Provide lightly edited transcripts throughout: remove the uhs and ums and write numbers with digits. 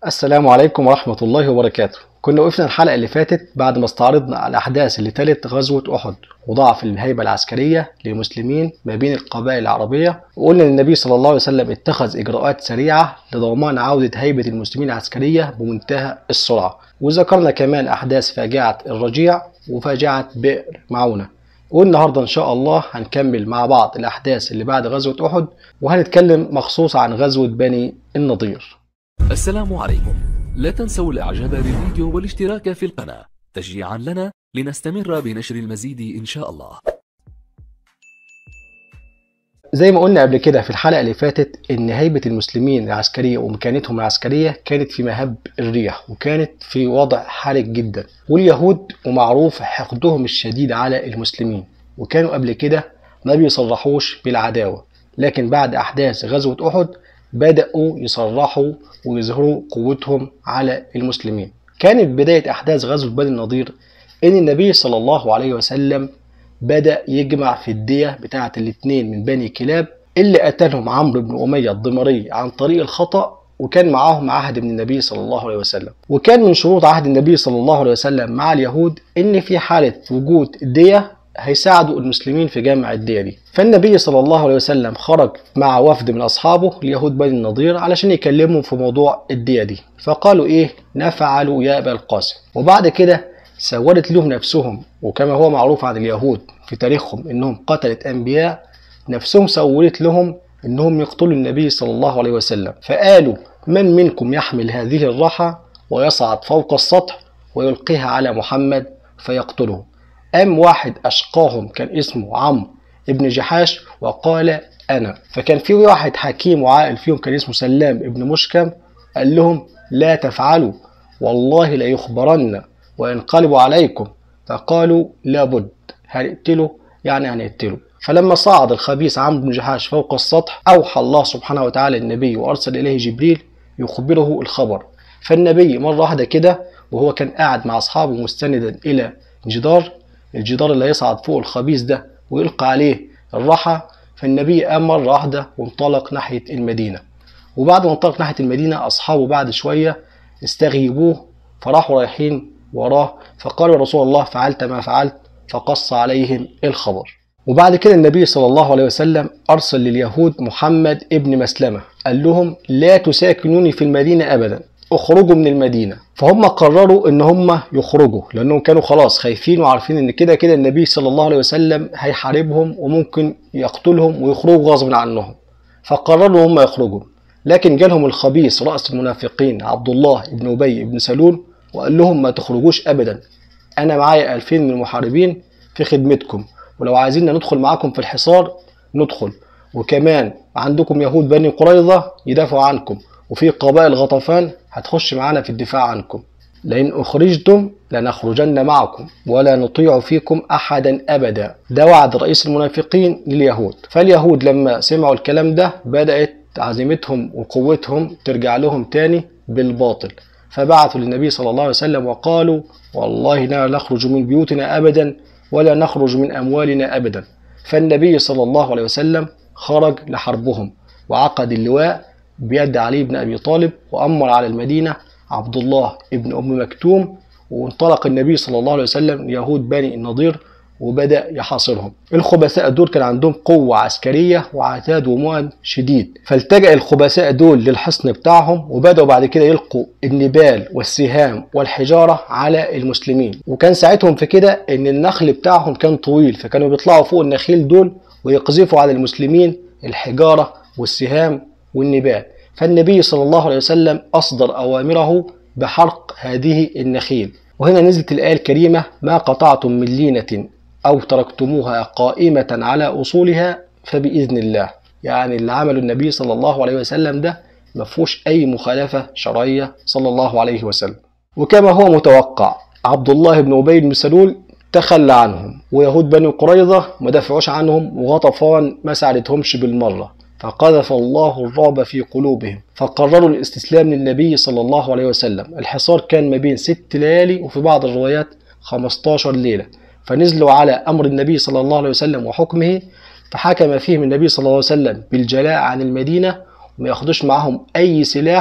السلام عليكم ورحمة الله وبركاته. كنا وقفنا الحلقة اللي فاتت بعد ما استعرضنا الأحداث اللي تلت غزوة أحد وضعف الهيبة العسكرية للمسلمين ما بين القبائل العربية، وقلنا إن النبي صلى الله عليه وسلم اتخذ إجراءات سريعة لضمان عودة هيبة المسلمين العسكرية بمنتهى السرعة، وذكرنا كمان أحداث فاجعة الرجيع وفاجعة بئر معونة. والنهاردة إن شاء الله هنكمل مع بعض الأحداث اللي بعد غزوة أحد، وهنتكلم مخصوص عن غزوة بني النضير. السلام عليكم. لا تنسوا الاعجاب بالفيديو والاشتراك في القناة تشجيعا لنا لنستمر بنشر المزيد ان شاء الله. زي ما قلنا قبل كده في الحلقة اللي فاتت ان هيبة المسلمين العسكرية ومكانتهم العسكرية كانت في مهب الريح، وكانت في وضع حرج جدا، واليهود ومعروف حقدهم الشديد على المسلمين، وكانوا قبل كده ما بيصرحوش بالعداوة، لكن بعد احداث غزوة احد بدأوا يصرحوا ويظهروا قوتهم على المسلمين. كانت بداية أحداث غزوة بني النضير إن النبي صلى الله عليه وسلم بدأ يجمع في الدية بتاعة الاتنين من بني كلاب اللي قتلهم عمرو بن أمية الضمري عن طريق الخطأ، وكان معاهم عهد من النبي صلى الله عليه وسلم. وكان من شروط عهد النبي صلى الله عليه وسلم مع اليهود إن في حالة وجود الدية هيساعدوا المسلمين في جمع الدية دي. فالنبي صلى الله عليه وسلم خرج مع وفد من أصحابه ليهود بني النضير علشان يكلمهم في موضوع الدية دي، فقالوا إيه نفعل يا أبا القاسم. وبعد كده سولت لهم نفسهم، وكما هو معروف عن اليهود في تاريخهم إنهم قتلت أنبياء، نفسهم سولت لهم إنهم يقتلوا النبي صلى الله عليه وسلم، فقالوا من منكم يحمل هذه الراحة ويصعد فوق السطح ويلقيها على محمد فيقتله. قام واحد أشقاهم كان اسمه عمرو ابن جحاش وقال أنا. فكان في واحد حكيم وعاقل فيهم كان اسمه سلام ابن مشكم، قال لهم لا تفعلوا والله لا يخبرن وينقلب عليكم. فقالوا لابد هنقتله، يعني هنقتله. فلما صعد الخبيث عمرو بن جحاش فوق السطح أوحى الله سبحانه وتعالى النبي وأرسل إليه جبريل يخبره الخبر. فالنبي مرة واحدة كده وهو كان قاعد مع أصحابه مستندا إلى الجدار اللي هيصعد فوق الخبيث ده ويلقى عليه الراحة، فالنبي قام مرة واحدة وانطلق ناحية المدينة. وبعد ما انطلق ناحية المدينة أصحابه بعد شوية استغيبوه، فراحوا رايحين وراه، فقالوا يا رسول الله فعلت ما فعلت، فقص عليهم الخبر. وبعد كده النبي صلى الله عليه وسلم أرسل لليهود محمد ابن مسلمة، قال لهم لا تساكنوني في المدينة أبدا، اخرجوا من المدينة. فهم قرروا ان هم يخرجوا لانهم كانوا خلاص خايفين وعارفين ان كده كده النبي صلى الله عليه وسلم هيحاربهم وممكن يقتلهم ويخرجوا غصب عنهم، فقرروا هم يخرجوا. لكن جالهم الخبيث رأس المنافقين عبد الله ابن أبي ابن سلول وقال لهم ما تخرجوش ابدا، انا معايا 2000 من المحاربين في خدمتكم، ولو عايزين ندخل معاكم في الحصار ندخل، وكمان عندكم يهود بني قريظة يدافعوا عنكم، وفي قبائل غطفان هتخش معانا في الدفاع عنكم، لئن أخرجتم لنخرجن معكم ولا نطيع فيكم أحدا أبدا. ده وعد رئيس المنافقين لليهود. فاليهود لما سمعوا الكلام ده بدأت عزيمتهم وقوتهم ترجع لهم تاني بالباطل، فبعثوا للنبي صلى الله عليه وسلم وقالوا والله لا نخرج من بيوتنا أبدا ولا نخرج من أموالنا أبدا. فالنبي صلى الله عليه وسلم خرج لحربهم وعقد اللواء بيد علي بن أبي طالب، وأمر على المدينة عبد الله ابن أم مكتوم، وانطلق النبي صلى الله عليه وسلم ليهود بني النضير وبدأ يحاصرهم. الخبثاء دول كان عندهم قوة عسكرية وعتاد ومؤن شديد، فالتجأ الخبثاء دول للحصن بتاعهم وبدأوا بعد كده يلقوا النبال والسهام والحجارة على المسلمين. وكان ساعتهم في كده ان النخل بتاعهم كان طويل، فكانوا بيطلعوا فوق النخيل دول ويقذفوا على المسلمين الحجارة والسهام والنبال. فالنبي صلى الله عليه وسلم أصدر أوامره بحرق هذه النخيل. وهنا نزلت الآية الكريمة ما قطعتم من لينة أو تركتموها قائمة على أصولها فبإذن الله. يعني اللي عمله النبي صلى الله عليه وسلم ده مفهوش أي مخالفة شرعية صلى الله عليه وسلم. وكما هو متوقع عبد الله بن أبي بن سلول تخلى عنهم، ويهود بني قريظة ما دافعوش عنهم، وغطفان ما ساعدتهمش بالمرة، فقذف الله الرعب في قلوبهم فقرروا الاستسلام للنبي صلى الله عليه وسلم. الحصار كان ما بين 6 ليالي وفي بعض الروايات 15 ليلة، فنزلوا على أمر النبي صلى الله عليه وسلم وحكمه، فحكم فيهم النبي صلى الله عليه وسلم بالجلاء عن المدينة وما ياخدوش معهم أي سلاح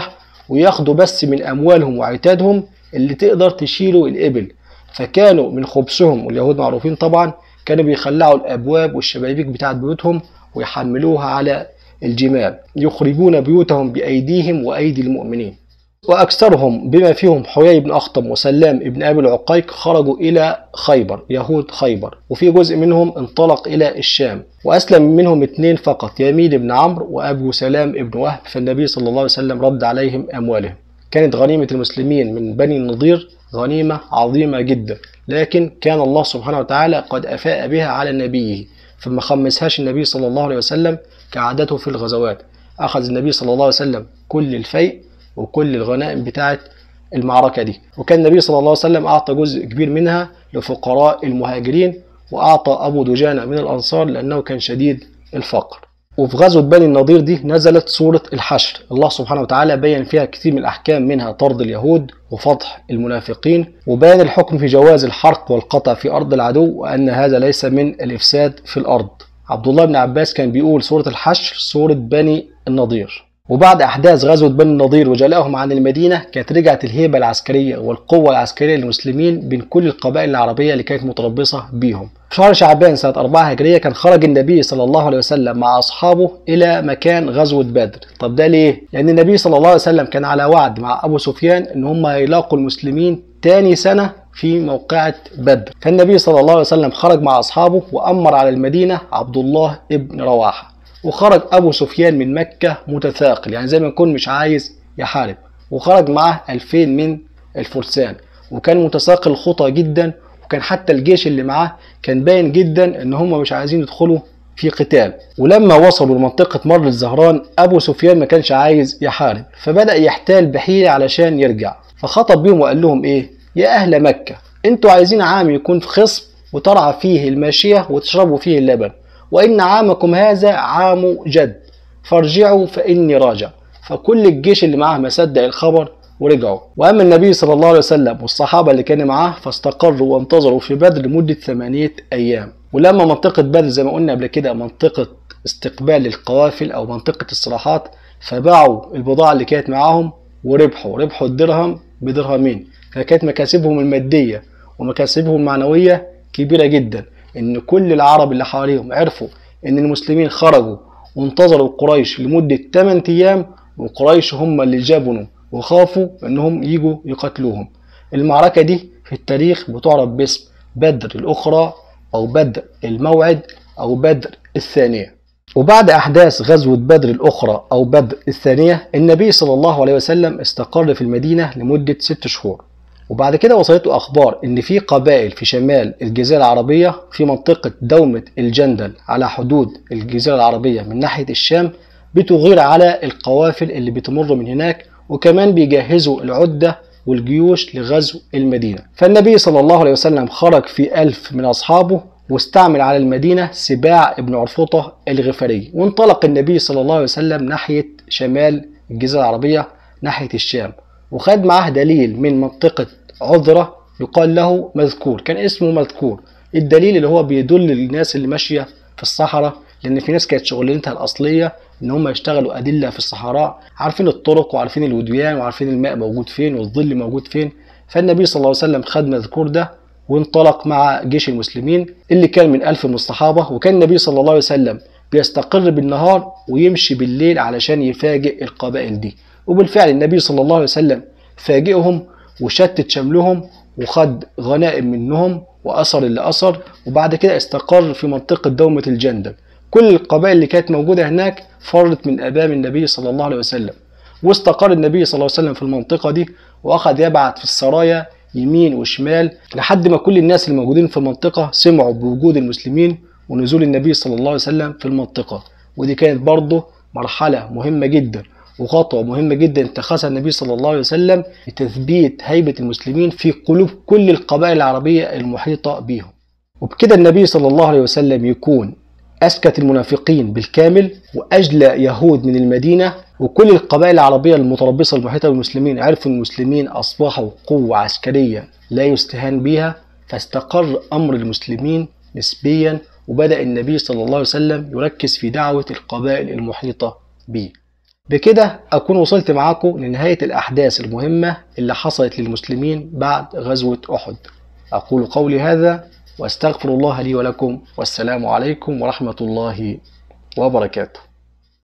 وياخدوا بس من أموالهم وعتادهم اللي تقدر تشيله الإبل. فكانوا من خبثهم، واليهود معروفين طبعا، كانوا بيخلعوا الأبواب والشبابيك بتاعت بيوتهم ويحملوها على الجمال، يخربون بيوتهم بأيديهم وأيدي المؤمنين. وأكثرهم بما فيهم حيي بن أخطب وسلام بن أبي العقيق خرجوا إلى خيبر، يهود خيبر، وفي جزء منهم انطلق إلى الشام، وأسلم منهم 2 فقط، يمين بن عمرو وأبو سلام بن وهب. فالنبي صلى الله عليه وسلم رد عليهم أموالهم. كانت غنيمة المسلمين من بني النضير غنيمة عظيمة جدا، لكن كان الله سبحانه وتعالى قد أفاء بها على نبيه، فما خمسهاش النبي صلى الله عليه وسلم كعادته في الغزوات. أخذ النبي صلى الله عليه وسلم كل الفيء وكل الغنائم بتاعت المعركة دي، وكان النبي صلى الله عليه وسلم أعطى جزء كبير منها لفقراء المهاجرين، وأعطى أبو دجانة من الأنصار لأنه كان شديد الفقر. وفي غزوة بني النضير دي نزلت سورة الحشر، الله سبحانه وتعالى بين فيها كثير من الأحكام، منها طرد اليهود وفضح المنافقين، وبيان الحكم في جواز الحرق والقطع في أرض العدو، وأن هذا ليس من الإفساد في الأرض. عبد الله بن عباس كان بيقول سورة الحشر سورة بني النضير. وبعد أحداث غزوة بني النضير وجلائهم عن المدينة، كانت رجعت الهيبة العسكرية والقوة العسكرية للمسلمين بين كل القبائل العربية اللي كانت متربصة بيهم. في شهر شعبان سنة 4 هجرية كان خرج النبي صلى الله عليه وسلم مع أصحابه إلى مكان غزوة بدر. طب ده ليه؟ لأن النبي صلى الله عليه وسلم كان على وعد مع أبو سفيان إن هم هيلاقوا المسلمين تاني سنة في موقعة بدر. فالنبي صلى الله عليه وسلم خرج مع أصحابه وأمر على المدينة عبد الله ابن رواحة، وخرج أبو سفيان من مكة متثاقل، يعني زي ما يكون مش عايز يحارب، وخرج معه 2000 من الفرسان، وكان متثاقل الخطى جدا، وكان حتى الجيش اللي معاه كان باين جدا ان هم مش عايزين يدخلوا في قتال. ولما وصلوا لمنطقة مر الزهران أبو سفيان ما كانش عايز يحارب، فبدأ يحتال بحيلة علشان يرجع، فخطب بيهم وقال لهم إيه؟ يا أهل مكة، انتوا عايزين عام يكون في خصب وترعى فيه الماشية وتشربوا فيه اللبن، وإن عامكم هذا عام جد، فارجعوا فإني راجع. فكل الجيش اللي معاه ما صدق الخبر ورجعوا. وأما النبي صلى الله عليه وسلم والصحابة اللي كانوا معاه فاستقروا وانتظروا في بدر لمدة 8 أيام. ولما منطقة بدر زي ما قلنا قبل كده منطقة استقبال القوافل أو منطقة استراحات، فباعوا البضاعة اللي كانت معاهم وربحوا الدرهم بدرهمين، فكانت مكاسبهم المادية ومكاسبهم المعنوية كبيرة جدا. إن كل العرب اللي حواليهم عرفوا إن المسلمين خرجوا وانتظروا قريش لمدة 8 أيام، وقريش هم اللي جابنوا وخافوا إنهم يجوا يقتلوهم. المعركة دي في التاريخ بتعرف باسم بدر الأخرى أو بدر الموعد أو بدر الثانية. وبعد أحداث غزوة بدر الأخرى أو بدر الثانية النبي صلى الله عليه وسلم استقر في المدينة لمدة 6 شهور. وبعد كده وصلته أخبار إن في قبائل في شمال الجزيرة العربية في منطقة دومة الجندل على حدود الجزيرة العربية من ناحية الشام بتغير على القوافل اللي بتمر من هناك، وكمان بيجهزوا العدة والجيوش لغزو المدينة. فالنبي صلى الله عليه وسلم خرج في 1000 من أصحابه واستعمل على المدينة سباع ابن عرفطة الغفاري، وانطلق النبي صلى الله عليه وسلم ناحية شمال الجزيرة العربية ناحية الشام، وخد معاه دليل من منطقة عذرة يقال له مذكور، كان اسمه مذكور. الدليل اللي هو بيدل للناس اللي ماشية في الصحراء، لأن في ناس كانت شغلتها الأصلية إن هم يشتغلوا أدلة في الصحراء، عارفين الطرق وعارفين الوديان وعارفين الماء موجود فين والظل موجود فين. فالنبي صلى الله عليه وسلم خد مذكور ده وانطلق مع جيش المسلمين اللي كان من 1000 من الصحابة. وكان النبي صلى الله عليه وسلم بيستقر بالنهار ويمشي بالليل علشان يفاجئ القبائل دي. وبالفعل النبي صلى الله عليه وسلم فاجئهم وشتت شملهم وخد غنائم منهم وأثر اللي أثر، وبعد كده استقر في منطقة دومة الجندل. كل القبائل اللي كانت موجودة هناك فرت من أمام النبي صلى الله عليه وسلم، واستقر النبي صلى الله عليه وسلم في المنطقة دي، وأخذ يبعث في السرايا يمين وشمال لحد ما كل الناس اللي موجودين في المنطقة سمعوا بوجود المسلمين ونزول النبي صلى الله عليه وسلم في المنطقة. ودي كانت برضه مرحلة مهمة جدا وخطوة مهمة جدا اتخذها النبي صلى الله عليه وسلم لتثبيت هيبة المسلمين في قلوب كل القبائل العربية المحيطة بهم. وبكده النبي صلى الله عليه وسلم يكون أسكت المنافقين بالكامل وأجلى يهود من المدينة، وكل القبائل العربية المتربصة المحيطة بالمسلمين عرفوا أن المسلمين أصبحوا قوة عسكرية لا يستهان بها، فاستقر أمر المسلمين نسبيا، وبدأ النبي صلى الله عليه وسلم يركز في دعوة القبائل المحيطة به. بكده أكون وصلت معاكم لنهاية الأحداث المهمة اللي حصلت للمسلمين بعد غزوة أحد. أقول قولي هذا وأستغفر الله لي ولكم، والسلام عليكم ورحمة الله وبركاته.